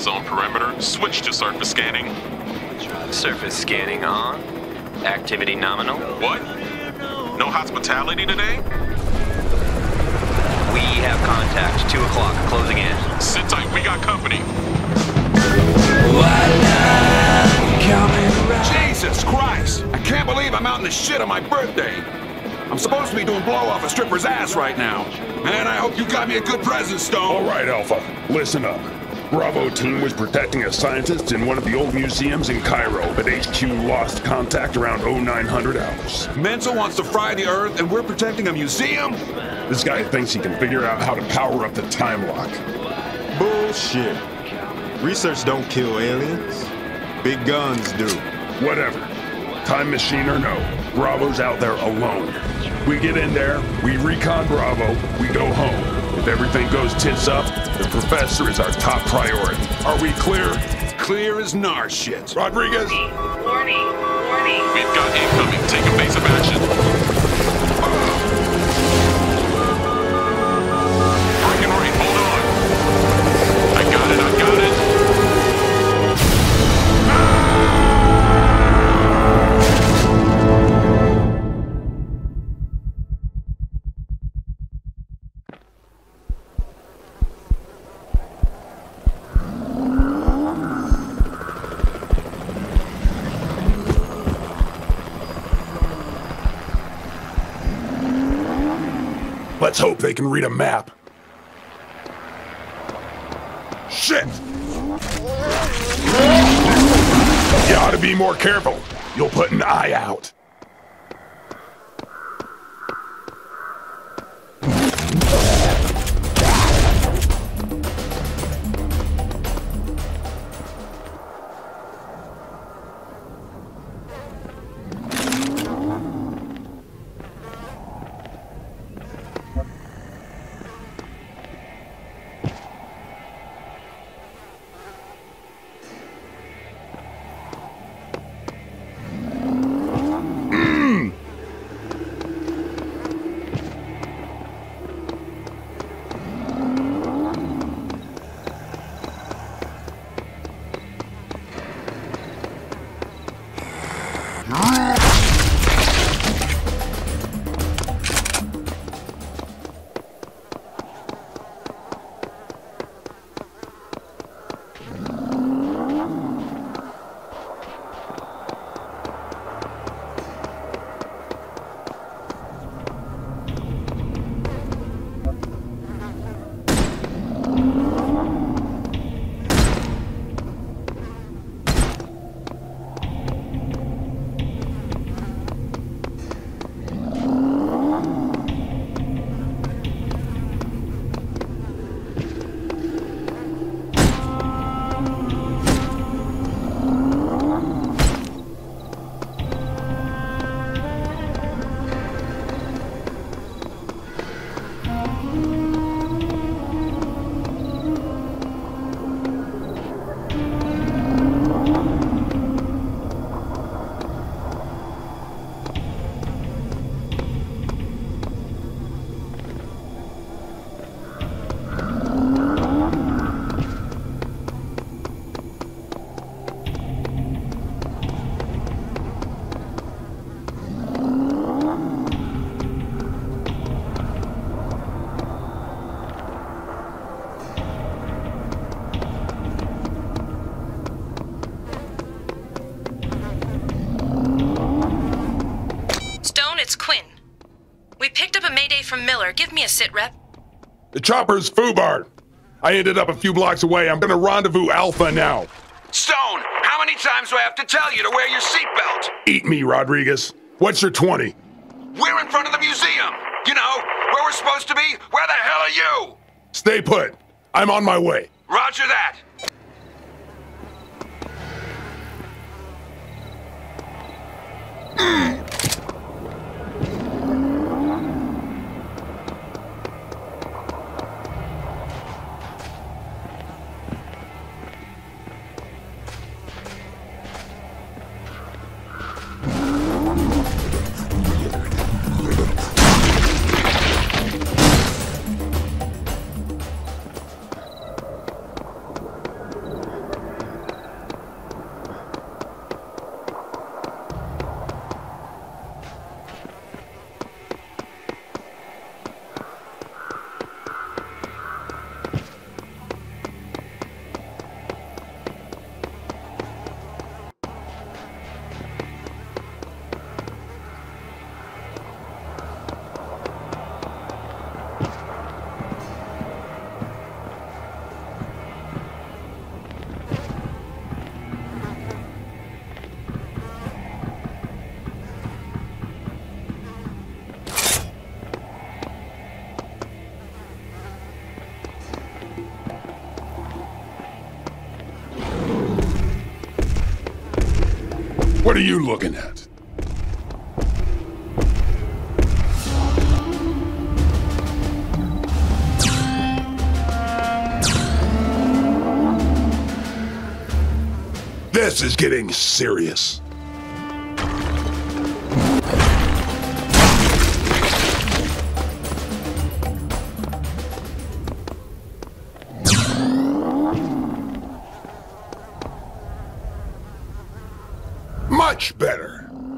zone perimeter. Switch to surface scanning. Surface scanning on. Activity nominal. What? No hospitality today? We have contact. 2 o'clock. Closing in. Sit tight, we got company. Jesus Christ! I can't believe I'm out in the shit on my birthday. I'm supposed to be doing blow off a stripper's ass right now. Man, I hope you got me a good present, Stone. All right, Alpha. Listen up. Bravo team was protecting a scientist in one of the old museums in Cairo, but HQ lost contact around 0900 hours. Menzel wants to fry the Earth, and we're protecting a museum? This guy thinks he can figure out how to power up the time lock. Bullshit. Research don't kill aliens. Big guns do. Whatever. Time machine or no, Bravo's out there alone. We get in there, we recon Bravo, we go home. If everything goes tits up, the professor is our top priority. Are we clear? Clear as nar shit. Rodriguez? Warning. We've got incoming. Take evasive action. Bring and right, hold on. I got it. Let's hope they can read a map. Shit! You ought to be more careful. You'll put an eye out. from Miller. Give me a sit rep. The chopper's foobar. I ended up a few blocks away. I'm gonna rendezvous Alpha now. Stone, how many times do I have to tell you to wear your seatbelt? Eat me, Rodriguez. What's your 20? We're in front of the museum. You know, where we're supposed to be. Where the hell are you? Stay put. I'm on my way. Roger that. What are you looking at? This is getting serious. Much better.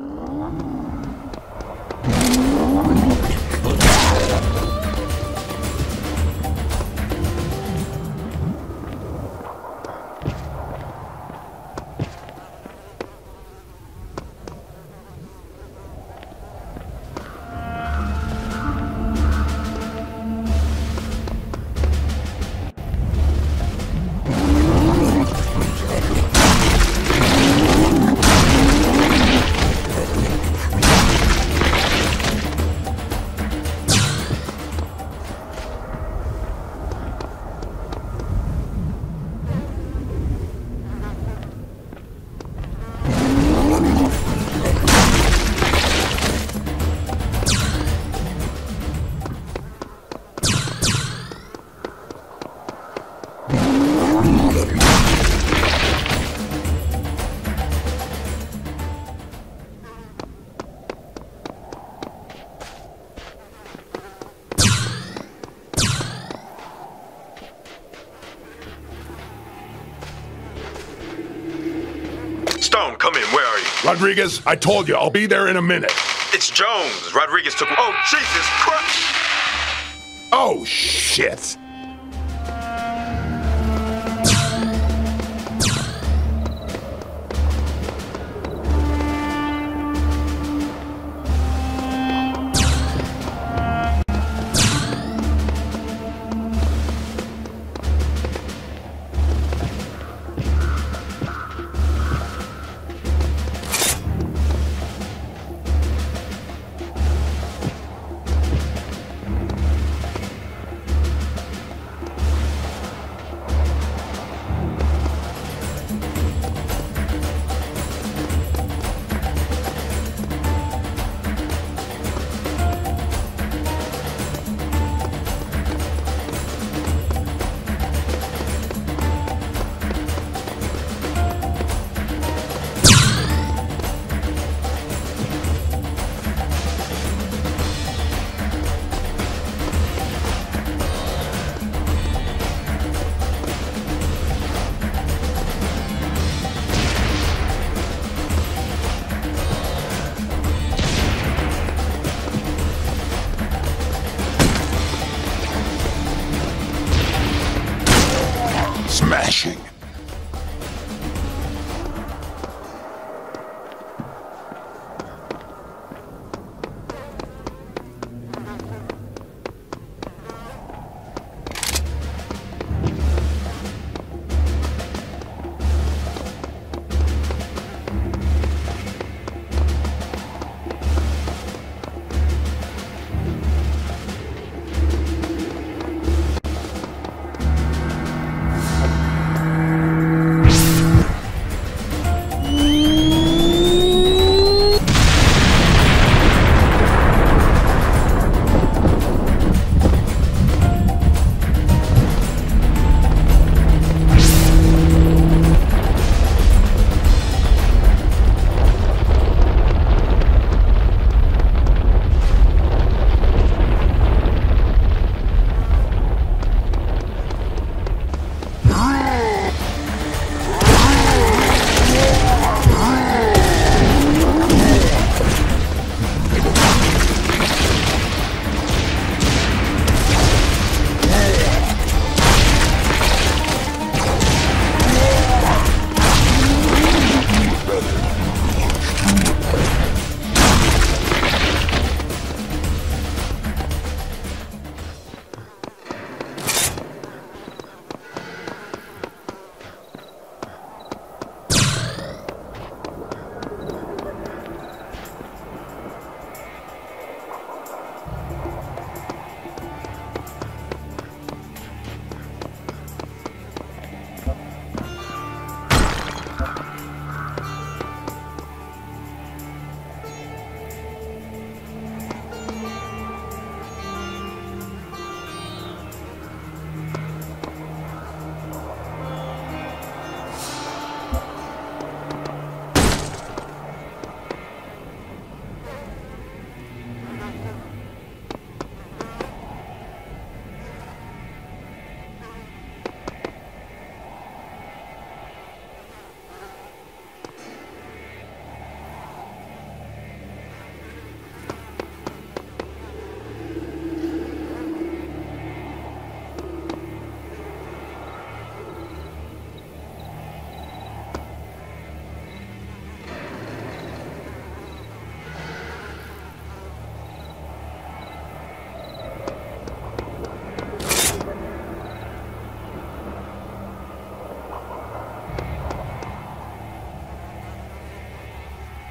Stone, come in. Where are you? Rodriguez, I told you, I'll be there in a minute. It's Jones. Rodriguez took... Oh, Jesus Christ! Oh, shit.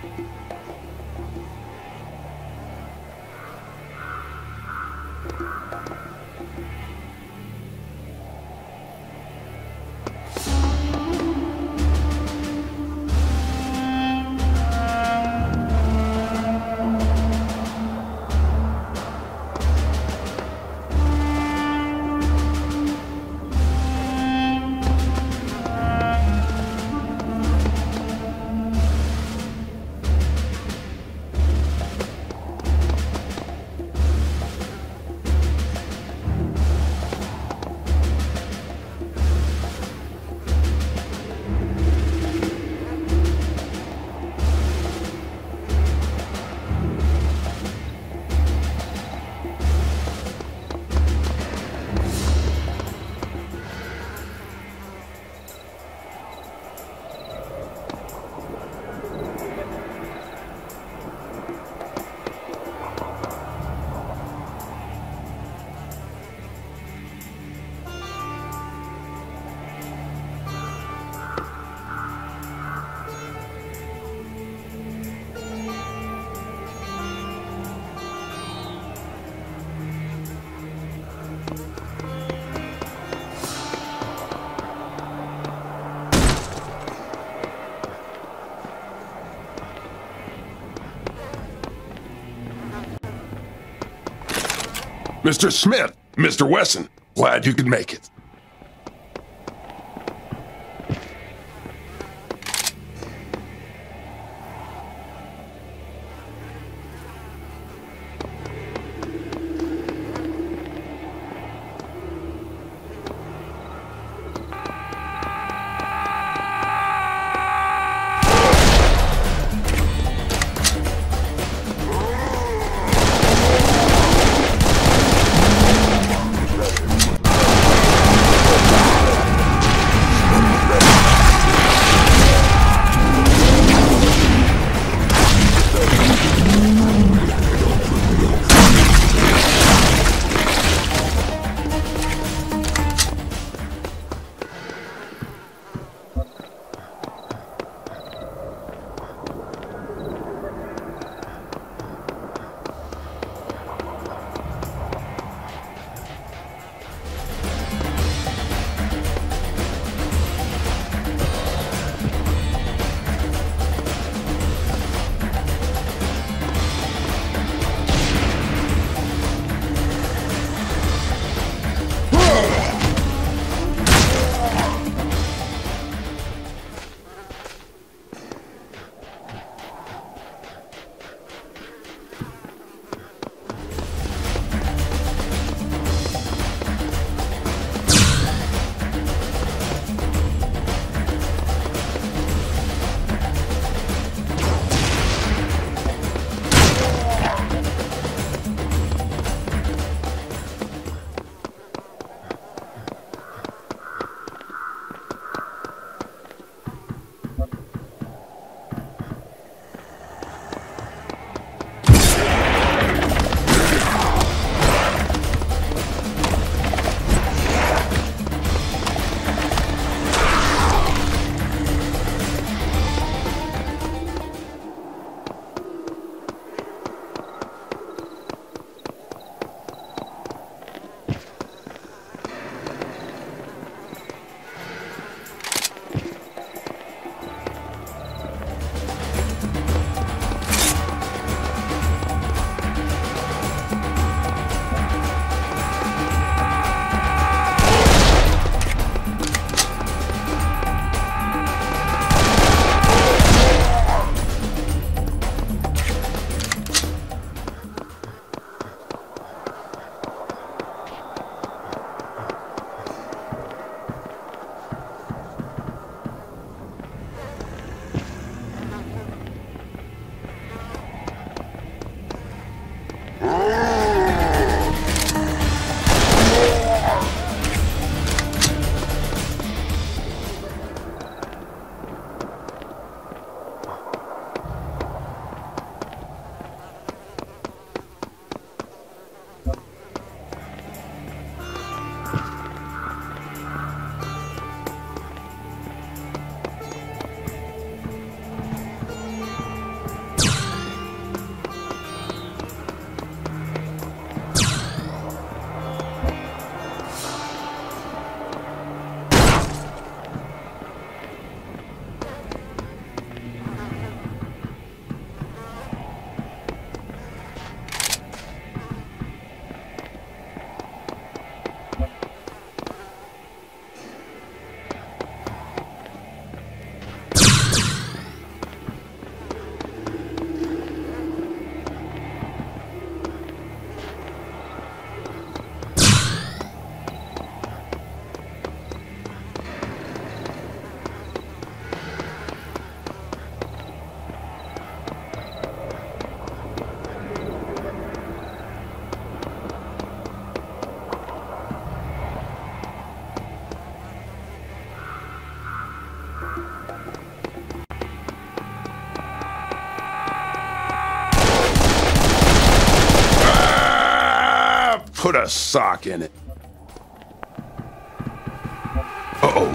Mr. Smith, Mr. Wesson, glad you could make it. put a sock in it. Uh-oh.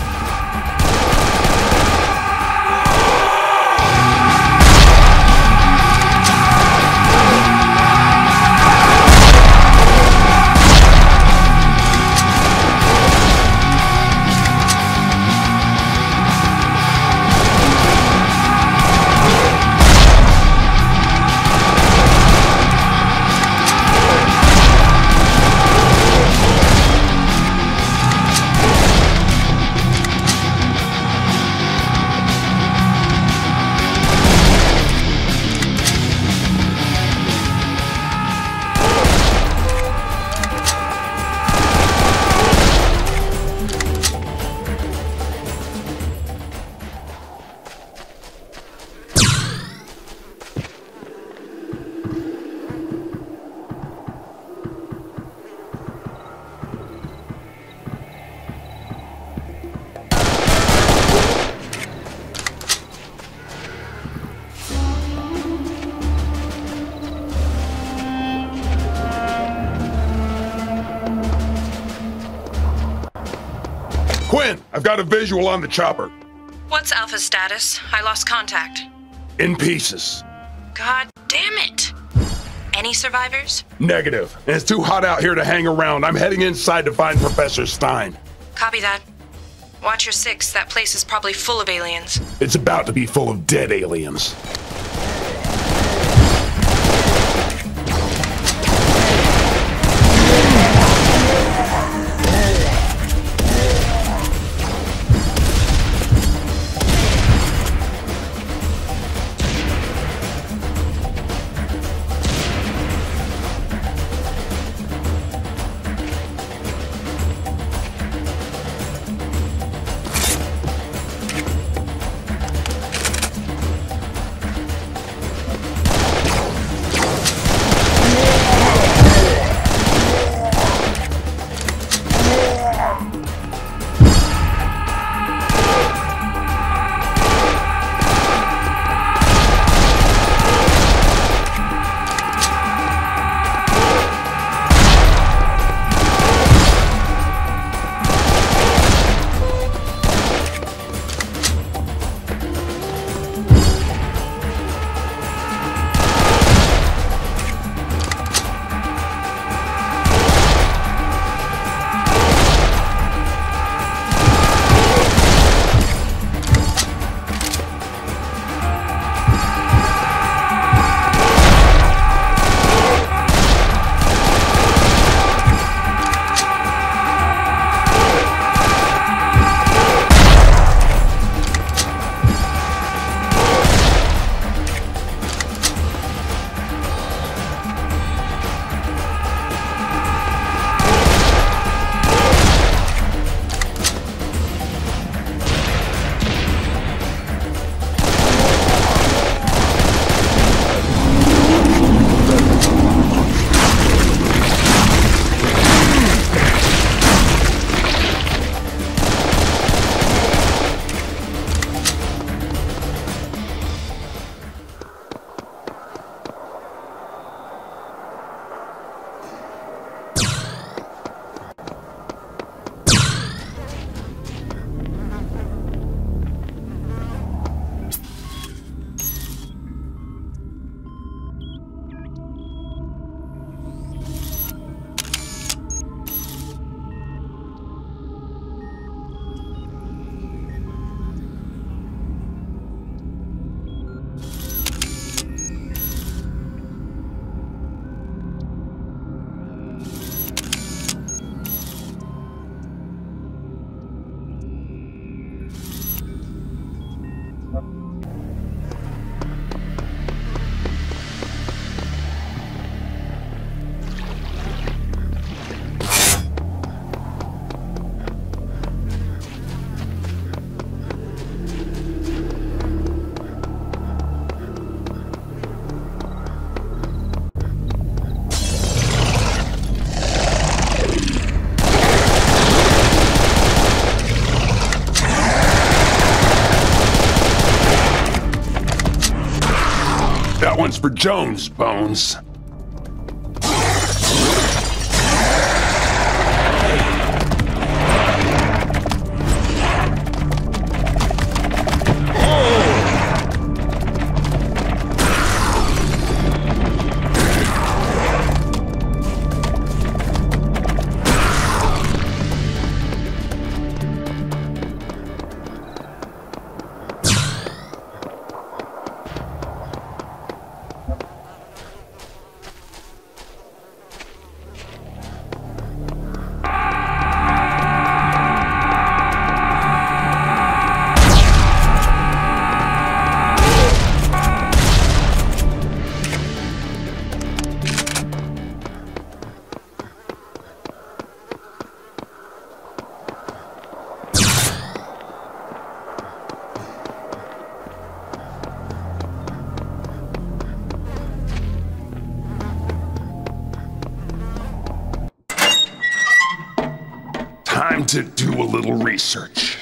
Quinn, I've got a visual on the chopper. What's Alpha's status? I lost contact. In pieces. God damn it! Any survivors? Negative. And it's too hot out here to hang around. I'm heading inside to find Professor Stein. Copy that. Watch your six. That place is probably full of aliens. It's about to be full of dead aliens. That one's for Jones, Bones. Time to do a little research.